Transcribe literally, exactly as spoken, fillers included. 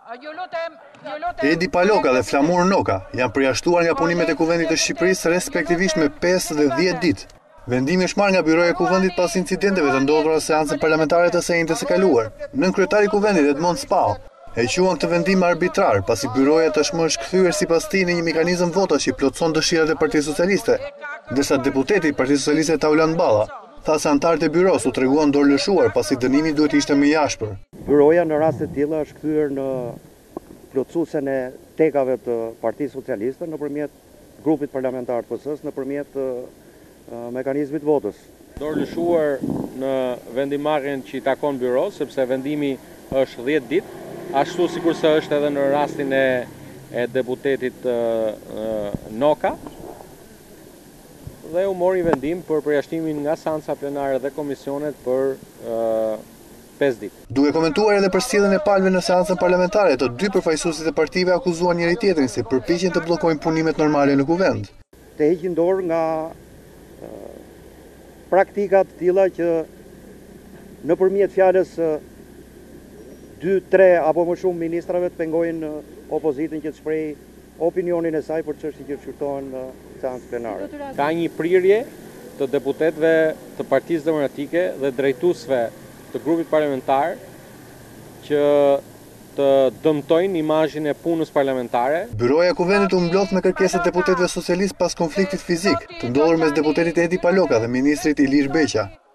Edi Paloka dhe Flamur Noka janë përjashtuar nga punimet e Kuvendit të Shqipërisë respektivisht me pesë dhe dhjetë ditë. Vendimi është marrë nga Byroja e Kuvendit pas incidenteve të ndodhura në seancën parlamentare të shenjtës së kaluar. Nën kryetari i Kuvendit Edmond Spau e quan këtë vendim arbitrar, pasi byroja tashmë është kthyer sipas tij në një mekanizëm votash që plotëson dëshirat e Partisë Socialiste, ndërsa deputeti i Partisë Socialiste Taulan Balla tha se anëtarët e byros u treguan dorëlëshuar pasi dënimi duhet ishte më i jashtër. Byroja në raste të tilla është kthyer në plotësuesen e tekave të Partisë Socialiste nëpërmjet grupit parlamentar të P S S nëpërmjet mekanizmit votës. Dorëlëshuar në vendimarrjen që i takon byros, sepse vendimi është dhjetë ditë, ashtu sikurse është edhe në rastin e, e deputetit uh, uh, Noka, dhe u mori vendim për përjashtimin nga seanca plenare dhe komisionet për uh, pesë ditë. Duke komentuar edhe përcjelljen e palëve në seancën parlamentare, të dy përfaqësuesit e partive akuzuan njëri tjetrin se përpiqen të bllokojnë punimet normale në kuvend. Të heqin dorë nga uh, praktikat të tilla që nëpërmjet fjalës uh, dy, tre apo më shumë ministrave të pengojnë opozitën që të shprehë opinionin e saj për çështje që shqyrtohen në seancë plenare. Ka një prirje të deputetëve të Partisë Demokratike dhe drejtuesve të grupit parlamentar që të dëmtojnë imazhin e punës parlamentare. Byroja e Kuvendit u mblodh me kërkesat e deputetëve socialistë pas konfliktit fizik të ndodhur mes deputetit Edi Paloka dhe ministrit Ilir Beqa.